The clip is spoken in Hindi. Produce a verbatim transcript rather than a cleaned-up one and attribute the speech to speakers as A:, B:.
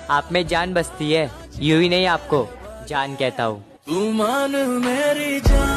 A: आप में जान बसती है, यूं ही नहीं आपको जान कहता हूँ।
B: तू मान मेरी जान।